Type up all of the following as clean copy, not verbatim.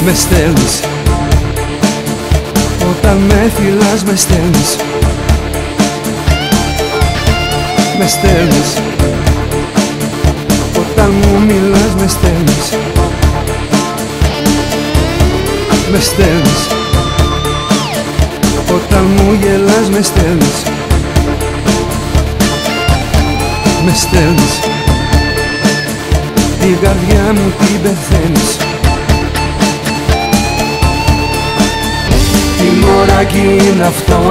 Με στέλνεις, όταν με φυλάς με στέλνεις. Με στέλνεις, όταν μου μιλάς με στέλνεις. Με στέλνεις, όταν μου γελάς με στέλνεις. Με στέλνεις, την καρδιά μου την πεθαίνεις. Τι μωράκι είναι αυτό,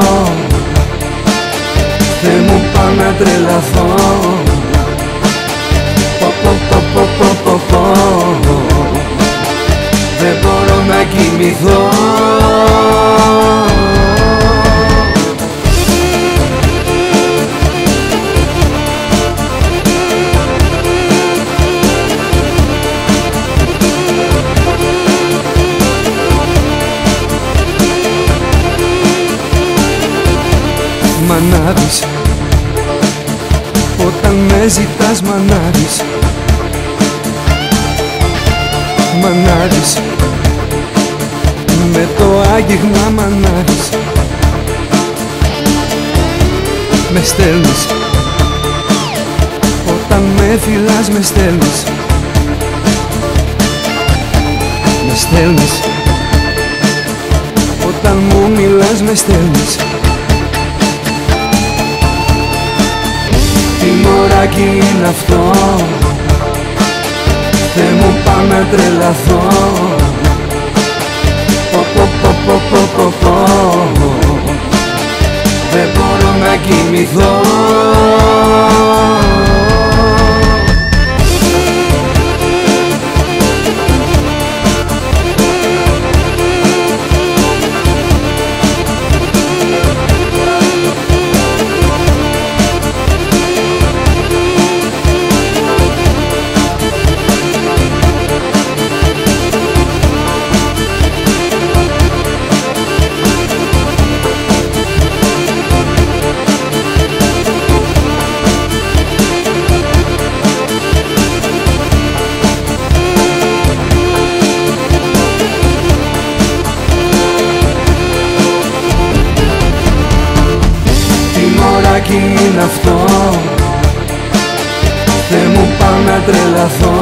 Θεέ μου πάω να τρελαθώ. Δεν μπορώ να κοιμηθώ. Μ' ανάβεις, όταν με ζητάς μ' ανάβεις. Μ' ανάβεις, με το άγγιγμα μ' ανάβεις. Με στέλνεις, όταν με φυλάς με στέλνεις. Με στέλνεις, όταν μου μιλάς με στέλνεις. Τι μωράκι είναι αυτό, Θεέ μου πάω να τρελαθώ. Δεν μπορώ να κοιμηθώ. Τι είναι αυτό, Θεέ μου πάω να τρελαθώ.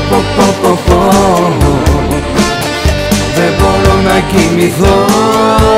Δεν μπορώ να κοιμηθώ.